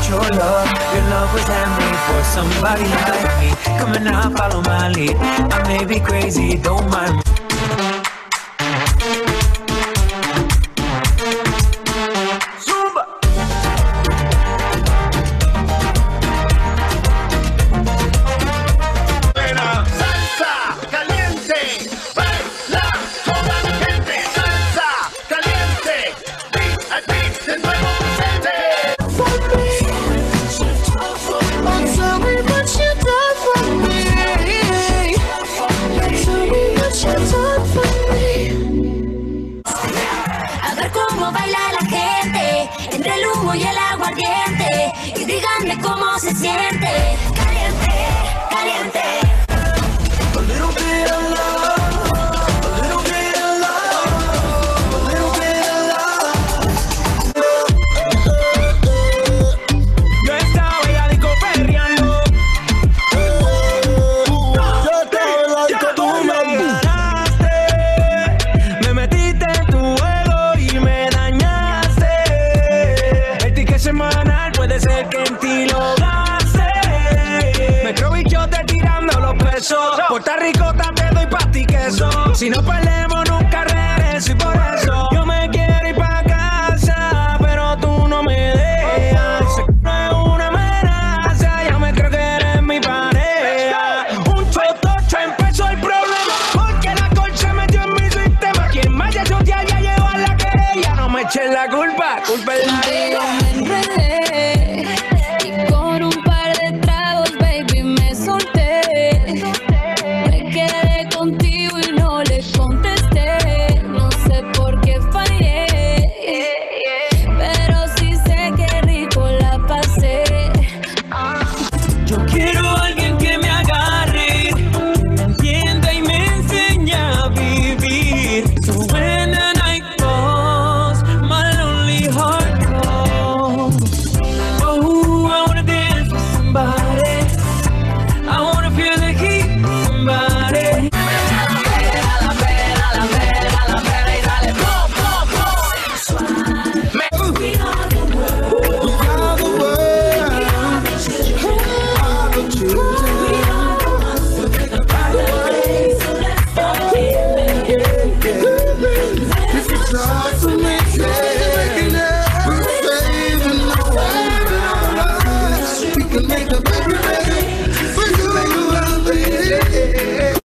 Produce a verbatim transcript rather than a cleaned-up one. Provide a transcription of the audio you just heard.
your love. Your love was handmade for somebody like me. Come on now, follow my lead. I may be crazy, don't mind me. Y el aguardiente, y díganme cómo se siente. Caliente, caliente. A little bit of love, a little bit of love, a little bit of love. Yo estaba en la disco perreando. Yo estaba en la disco Tú me ganaste, me metiste en tu juego y me dañaste. Semanal, puede ser que en ti lo gaste. Me creo bichote tirando los pesos. Puerto Rico te doy pa' ti queso. Si no perdemos nunca regreso y por eso